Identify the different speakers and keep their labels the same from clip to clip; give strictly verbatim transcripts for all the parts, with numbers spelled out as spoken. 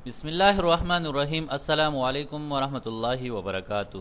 Speaker 1: بسم الله الرحمن الرحیم. السلام علیکم ورحمۃ الله وبرکاتہ.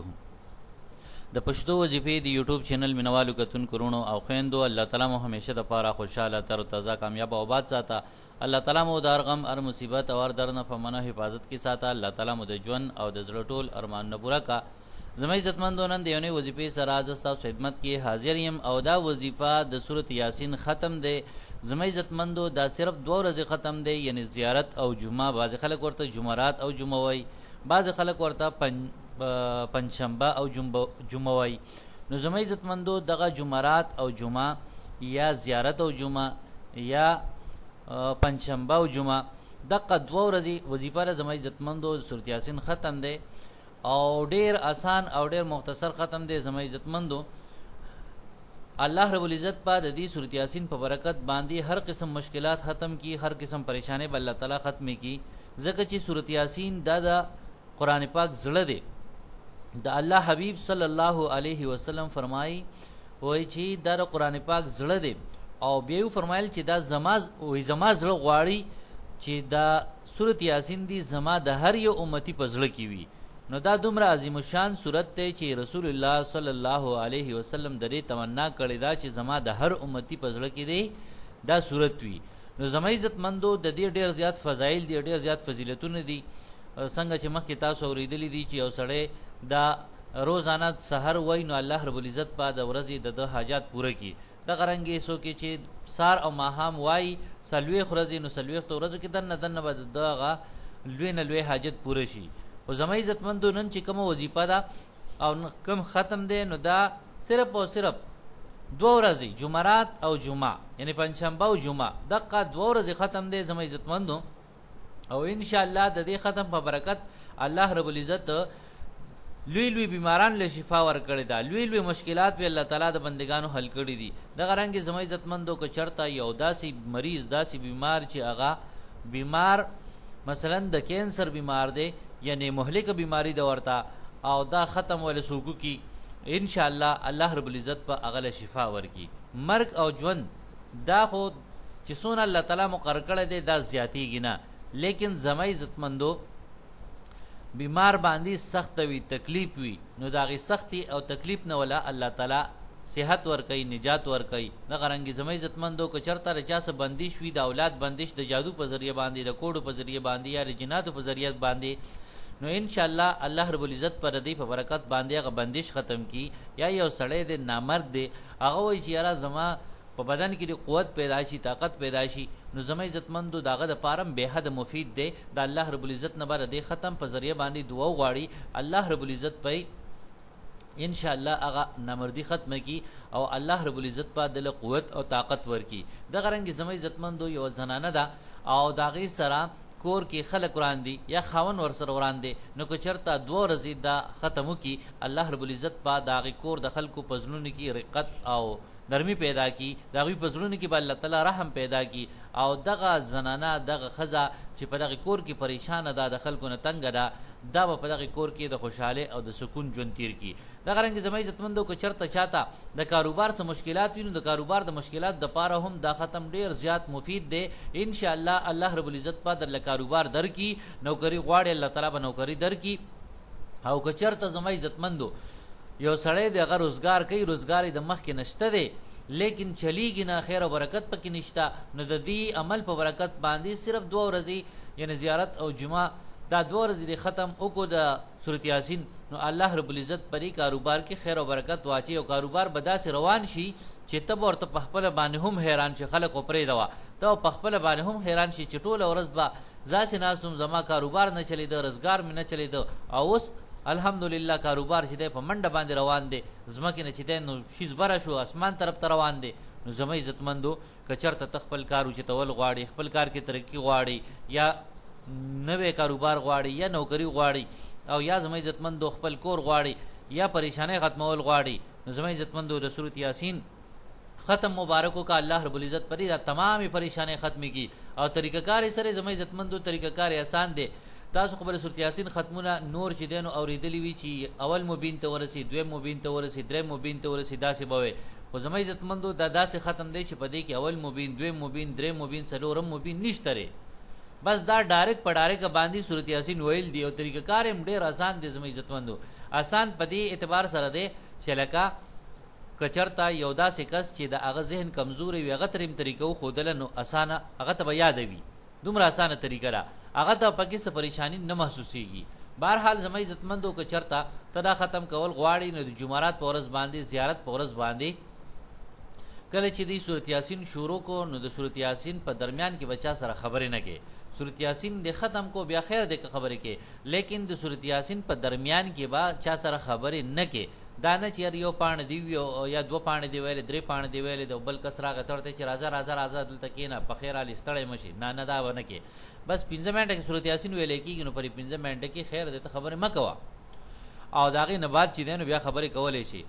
Speaker 1: د پښتو وظیفې د یوټیوب چینل مینوالو کتون کرونو او خويندو، الله تعالی مو همیشه د پاره خوشاله تر تازه کامیاب او آباد ساته. الله تعالی مو د هر غم هر مصیبت او هر درنه په منه حفاظت کې ساته. الله تعالی مو د ژوند او د زړه ټول ارمان نه پوره کا. زما عزتمندو، نن د یونې وظیفې سره از ستاسو خدمت کې حاضر یم او دا وظیفه د سورۃ یاسین ختم دی. زما عزتمندو، دا صرف دوه ورځې ختم دی، یعنی زیارت او جمعه. بعض خلک ورته جمعرات او جمعه وای، بعض خلک ورته پن پنځشنبه او جمعه وای. نو زما عزتمندو، دغه جمعرات او جمعه یا زیارت او جمعه یا پنځشنبه او جمعه، دغه دوه ورځې وظیفه زما عزتمندو سورۃ یاسین ختم دی او ډیر آسان او ډیر مختصر ختم دی. زما عزتمندو، الله رب العزت په د دې سورۃ یاسین په برکت باندې هر قسم مشکلات ختم کی، هر قسم پریشانی به الله تعالی ختم کی. ځکه چې سورۃ یاسین دا د قران پاک زړه دی. د الله حبیب صلی الله علیه وسلم فرمایي وای چې دا د قران پاک زړه دی، او بیا فرمایل چې دا زما وای زما زړه غواړي چې دا سورۃ یاسین دی زما د هر یو امتی په زړه کې وي. نو دا دومره عظیم شان صورت ته چې رسول الله صلی الله علیه وسلم د دې تمنا کړې دا چې زما د هر امتی په زړه کې دی دا صورت وي. نو زما عزت مندو، د دې ډیر زیات فضایل دي، ډیر زیات فضیلتونه دي. څنګه چې مخکې تاسو اوریدلی دي چې یو سړی دا روزانه سحر وای، نو الله رب العزت په د ورځې د حاجات پوره کی. د غرنګې سو کې چې سار او ماهام وای سلوي خرزي، نو سلوي ورځو کې دنه دنه به دغه لوی نه لوی حاجت پوره شي. او زما عزتمندو، نن چې کوم وظیفه ده او کوم ختم دی، نو دا صرف او صرف دوه ورځې جمعرات او جمعه، یعنی پنځشنبه او جمعه، دغه دوه ورځې ختم دی زما عزتمندو. او ان شاء الله د دې ختم په برکت الله رب العزت لوی لوی بیماران له شفا ورکړي دا، لوی لوی مشکلات به الله تعالی د بندگانو حل کړي دي. دغه رنګ زما عزتمندو کو چرته یو داسې مریض داسې بیمار چې هغه بیمار مثلا د کینسر بیمار دی، یعنی مهلک بیماری دا ورتا او دا ختم ول سوکو کی، ان شاء الله الله رب العزت په اغله شفا ورکی. مرګ او ژوند دا خو چې سونه الله تعالی مقرر کړی دی دا زیاتیږي نه، لیکن زما عزتمندو بیمار باندې سخت وي، تکلیف وي، نو دا غي سختی او تکلیف نه ولا الله تعالی صحت ور کوي، نجات ور کوي. د غرنګ زما عزتمندو کو چرته رچا سه بندش وي، د اولاد بندش د جادو په ذریعہ باندې، د کوډو په ذریعہ باندې یا د جناتو په ذریعہ باندې، نو ان شاء الله الله رب العزت پر دې په برکت باندې هغه بندش ختم کی. یا یو سړی د نامرد دی، هغه وایي چې یاره زما په بدن کې د قوت پیدا شي، طاقت پیدا شي، نو زما عزتمندو داغه د پارم به حد مفید دی. د الله رب العزت نه بر دې ختم په ذریعہ باندې دعا غواړي، الله رب العزت پي ان شاء الله هغه نامردی ختم کی او الله رب العزت په دل قوت او طاقت ورکی. د غرنګ زما عزتمندو یو زنانه ده او داغي سره کور کې خلک وران دي یا خاون ور سره وران دي، نو کو چرته دوه ورځې دا ختمو کی، الله رب العزت په داغي کور د خلکو پزلون کی رقت او نرمی پیدا کی، داغي پزلون کی به الله تعالی رحم پیدا کی. او دغه زنانه دغه خزا چې په دغه کور کې پریشان ده، د خلکو نه تنگ ده، دا په دغه کور کې د خوشاله او د سکون ژوند تیر کی. دغه رنګ زما عزتمندو کو چرته چاته د کاروبار سره مشکلات ویني، د کاروبار د مشکلات د پاره هم دا ختم ډیر زیات مفید دی. ان شاء الله الله رب العزت په در کاروبار در کی، نوکری غواړي الله تعالی به نوکری در کی. او کو چرته زما عزتمندو یو سړی دغه روزګار کوي، روزګار د مخ کې نشته دی لیکن چلیږي نه، خیر او برکت پکې نشته، نو د دې عمل په برکت باندې صرف دوه ورځې یعنی زیارت او جمعه دا دوه ورځې ختم وکړو د سورۃ یاسین، نو الله رب العزت پرې کاروبار کې خیر او برکت واچي او کاروبار بداسې روان شي چې تب ورته په خپل باندې هم حیران شي، خلک پرې دوا ته په خپل باندې هم حیران شي چې ټوله ورځ به ځاسې ناسوم زما کاروبار نه چلیده، روزګار مې نه چلیده، او اوس الحمدلله کاروبار چې دی په منډه باندې روان دی، زمکه نه چې دی نو شیز بره شو، اسمان طرف ته روان دی. نو زما عزتمندو که چرته تخپل کار اوچتول غواړي، خپل کار کې ترقی غواړي، یا نوې کاروبار غواړي، یا نوکری غواړي، او یا زما عزتمندو خپل کور غواړي، یا پریشانه ختمول غواړي، نو زما عزتمندو د سورۃ یاسین ختم مبارکو کا الله رب العزت پرې دا تمامي پریشانه ختمي کی. او طریقہ کار سره زما عزتمندو طریقہ کار آسان دی. تاسو خبر سورۃ یاسین ختمونه نور چې دینو اوریدلی وی چې اول مبین ته ورسی، دویم مبین ته ورسی، دریم مبین ته ورسی، داسې بوي. خو زما عزتمندو دا داسې ختم دی چې په دې کې اول مبین، دویم مبین، دریم مبین، څلورم مبین نشته. بس دا ډایرک په ډایرک باندې سورۃ یاسین ویل دی او طریقه کار هم ډیر آسان دی زموږ عزتمندو. آسان په دې اعتبار سره دی چې لکه کچرتا یو داسې کس چې د هغه ذهن کمزوري وي هغه تریم طریقو ښودله نو اسانه هغه ته به یادوي، دومره اسانه طریقه ده، هغه ته پکې څه پریشاني نه محسوسیږي. بهرحال زما عزتمندو که چرته ته دا ختم کول غواړي نو د جمعرات په ورځ باندې زیارت په ورځ باندې کله چې دی سورۃ یاسین شروع کو نو د سورۃ یاسین په درمیان کې بچا سره خبرې نه کې، سورۃ یاسین د ختم کو بیا خیر د خبرې کې، لیکن د سورۃ یاسین په درمیان کې با چا سره خبرې نه کې. دا نه چې یو پاڼه دی یا دو پاڼه دی ویلې درې پاڼه دی ویلې د بل کس راغی ته ورته چې راځه راځه راځه دلته کېنه په خیر علي ستړی مشي، نه نه دا ونه کې. بس پنځه منټه کې سورۃ یاسین ویلې کېږي نو پرې پنځه منټه کې خیر دې ته خبرې مه کوه او د هغې نه بعد چې دی نو بیا خبرې کولی شي.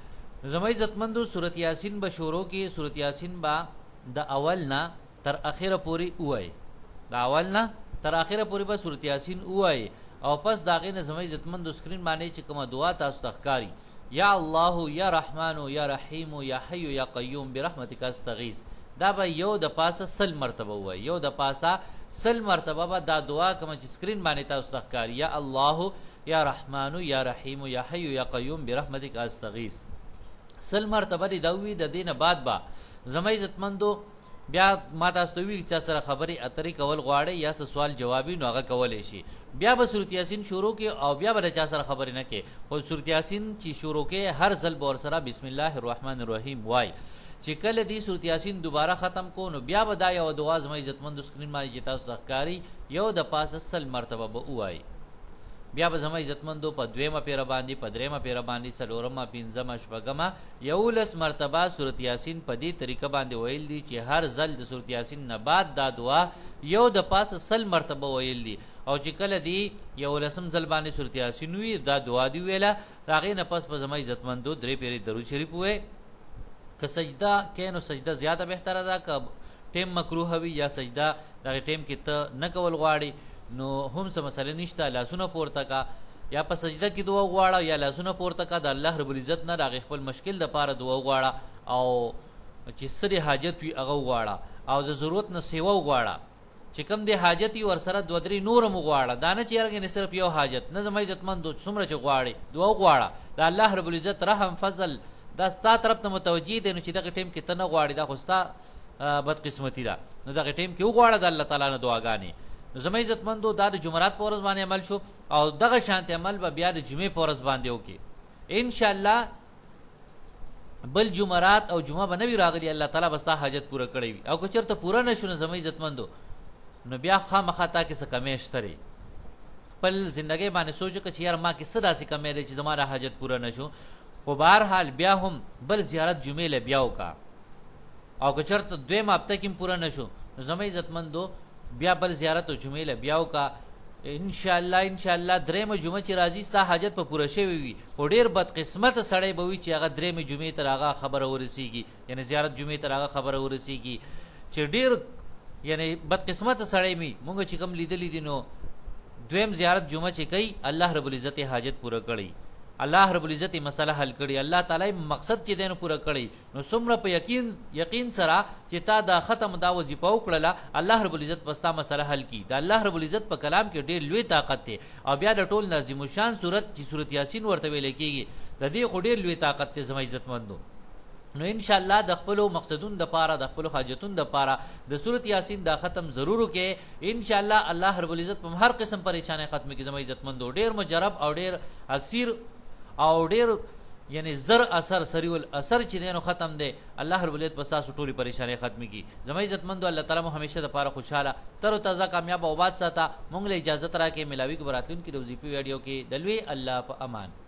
Speaker 1: زما عزتمندو سورۃ یاسین به شروع کې، سورۃ یاسین به د اول نه تر اخره پورې ووایي، د اول نه تر اخره پورې به سورۃ یاسین ووایي او پس د هغې نه زما عزتمندو سکرین باندې چې کومه دعا تاسو ته ښکاري یا الله یا رحمان یا رحیم یا حی یا قیوم برحمتک استغیث، دا به یو د پاسه سل مرتبه ووایي، یو د پاسه سل مرتبه به دا دعا کومه چې سکرین باندې تاسو ته ښکاري یا الله یا رحمان یا رحیم یا حی یا قیوم برحمتک استغیث سل مرتبه دی دا وی. د دې نه بعد به زما عزتمندو بیا ما تاسو ته وی چې سره خبرې اترې کول غواړئ یا څه سوال جوابي نو هغه کولی شي. بیا به سورۃ یاسین شروع کې او بیا به د چا سره خبرې نه کې، خو سورۃ یاسین چې شروع کې هر ځل به ورسره بسم الله الرحمن الرحیم وای. چې کله دی سورۃ یاسین دوباره ختم کو نو بیا به دا یو دعا زما عزتمندو سکرین باندې چې تاسو ته ښکاري یو د پاسه سل مرتبه به ووایي. بیا به زما عزتمندو په دویمه پیره باندې په دریمه پیره باندې څلورمه پنځمه شپږمه یولس مرتبه سورۃ یاسین په دې طریقه باندې ویل دي چې هر ځل د سورۃ یاسین نه بعد دا دعا یو د پاسه سل مرتبه ویل دي او چې کله دی یولسم ځل باندې سورۃ یاسین وي دا دعا دی ویله د هغې نه پس به زما عزتمندو درې پیرې درود شریف ووایي. که سجده کې نو سجده زیاته بهتره ده، که ټیم مکروه وي یا سجده دغې ټیم کې ته نه کول غواړي نو هم څه مسله نشته، لاسونه پورته کا یا په سجده کې دعا وغواړه یا لاسونه پورته کا د الله رب العزت نه د هغې خپل مشکل دپاره دعا وغواړه او چې څه د حاجت وي هغه وغواړه او د ضرورت نه سیوه وغواړه چې کوم د حاجت وي ورسره دوه درې نور هم وغواړه، دا نه چې یارګنې صرف یو حاجت نه. زما عزتمندو څومره چې غواړې دعا وغواړه د الله رب العزت رحم فضل دا ستا طرف ته متوجه دی نو چې دغه ټیم کې ته نه غواړې دا خو ستا بدقسمتي ده، نو دغه ټیم کې وغواړه د الله تعالی نه دعاګانې. نو زما عزتمندو دا د جمعرات په ورځ باندې عمل شو او دغه شانتې عمل به بیا د جمعې په ورځ باندې وکړي انشاءالله. بل جمعرات او جمعه به نه وي راغلي الله تعالی به ستا حاجت پوره کړی وي او که چېرته پوره نه شو نو زما عزتمندو نو بیا خامخا تا کې څه کمی شته دی. خپل زندګۍ باندې سوچ وکړه چې یار ما کې څه داسې کمی دی چې زما د حاجت پوره نه شو، خو بهرحال بیا هم بل زیارت جمعې له بیا وکړه او که چېرته دویمه هفته کې هم پوره نه شو نو زما عزتمندو بیا بل زیارت او جمعې له بیا وکړه انشاءالله. انشاءالله درېیمه جمعه چې راځي ستا حاجت په پوره شوی وي، خو ډېر بدقسمته سړی به وي چې هغه درېیمې جمعې تر هغه خبره ورسېږي، یعنې زیارت جمعې تر هغه خبره ورسېږي چې ډېر یعنې بدقسمته سړی وي. مونږ چې کوم لیدلی دي نو دویم زیارت جمعه چې کوي الله رب العزت حاجت پوره کړی، الله رب العزت مسله حل کړي، الله تعالی مقصد چې دی نو پوره کړی. نو څومره په یقین یقین سره چې تا دا ختم دا وظیفه وکړله الله رب العزت به ستا مسله حل کړي. د الله رب العزت په کلام کې ډېر لوی طاقت دی او بیا د ټول نظیم الشان صورت چې صورت یاسین ورته ویلی کېږي د دې خو ډېر لوی طاقت دی زما عزتمندو. نو انشاءالله د خپلو مقصدونو دپاره د خپلو حاجتونو دپاره د صورت یاسین دا ختم ضرور وکړئ انشاءالله. الله رب العزت په هر قسم پریشانۍ ختم کړي زما عزتمندو. ډېر مجرب او ډېر اکثیر او ډېر یعنی زر اثر سریول اثر چې دی نو ختم دی. الله رب العزت به ستاسو ټولې پریشانۍ ختمې کړي. زما عزتمندو الله تعالی مو همیشه دپاره خوشحاله تر و تازه کامیاب او آباد ساته. مونږ له اجازت راکړئ ملاوي کې به راتلونکي د وظیفې ویډیو کې د لوی الله په امان.